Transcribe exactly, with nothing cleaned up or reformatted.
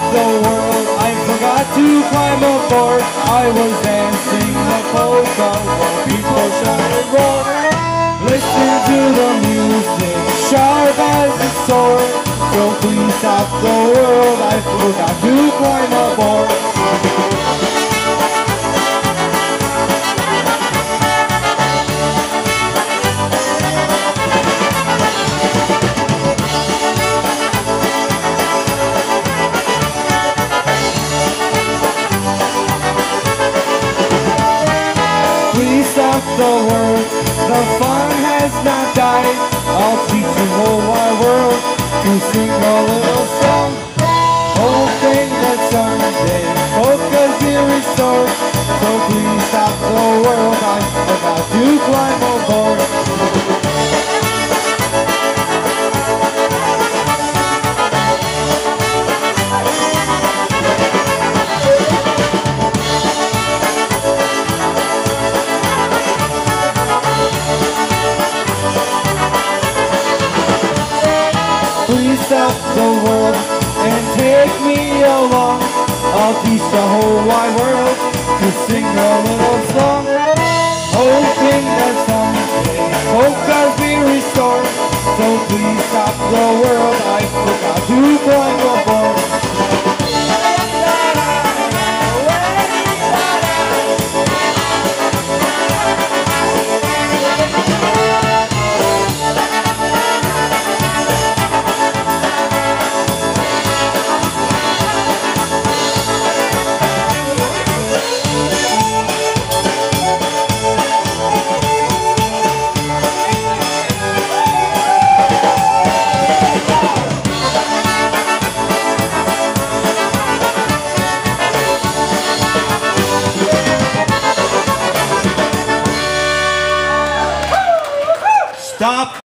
the world, I forgot to climb aboard. I was dancing the polka while people shouted roar. Listen to the music, sharp as a sword. So please stop the world, I forgot to climb aboard. Please stop the world, the fun has not died. I'll teach the whole wide world to sing a little song, hoping that someday polkas be restored. So please stop the world, I forgot to climb aboard. Please stop the world and take me along. I'll teach the whole wide world to sing a little song, hoping that someday polkas be restored. So please stop the world, I forgot to climb aboard. Stop.